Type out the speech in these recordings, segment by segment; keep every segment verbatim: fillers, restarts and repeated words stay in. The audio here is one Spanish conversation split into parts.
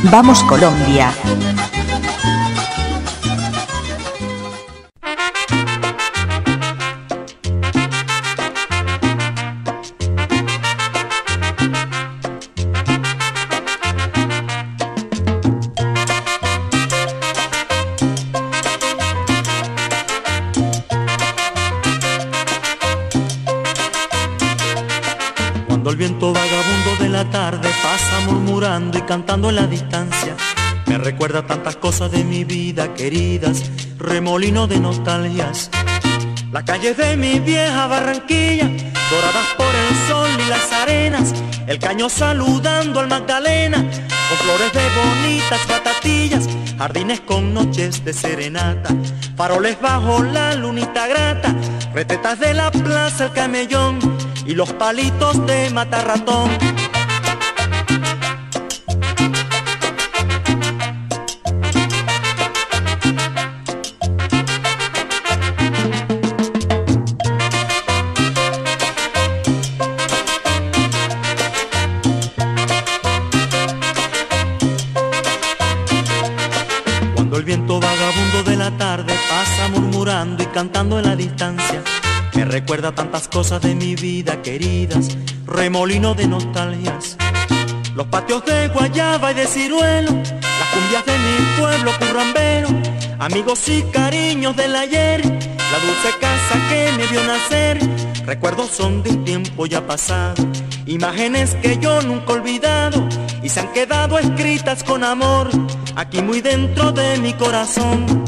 Vamos Colombia. Cuando el viento vagabundo de la tarde pasa murmurando y cantando en la distancia, me recuerda tantas cosas de mi vida queridas, remolino de nostalgias. Las calles de mi vieja Barranquilla, doradas por el sol y las arenas, el caño saludando al Magdalena, con flores de bonitas batatillas, jardines con noches de serenata, faroles bajo la lunita grata, retetas de la plaza El Camellón y los palitos de matarratón. Cuando el viento vagabundo de la tarde pasa murmurando y cantando en la distancia, me recuerda tantas cosas de mi vida queridas, remolino de nostalgias. Los patios de guayaba y de ciruelo, las cumbias de mi pueblo currambero, amigos y cariños del ayer, la dulce casa que me vio nacer. Recuerdos son de un tiempo ya pasado, imágenes que yo nunca he olvidado y se han quedado escritas con amor aquí muy dentro de mi corazón.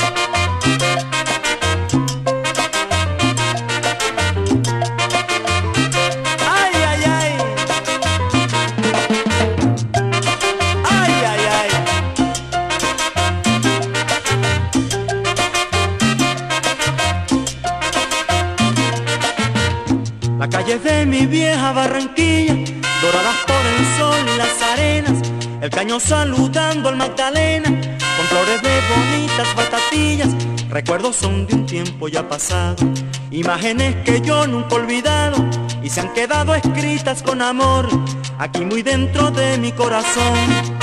Las calles de mi vieja Barranquilla, doradas por el sol y las arenas, el caño saludando al Magdalena, con flores de bonitas batatillas. Recuerdos son de un tiempo ya pasado, imágenes que yo nunca he olvidado y se han quedado escritas con amor aquí muy dentro de mi corazón.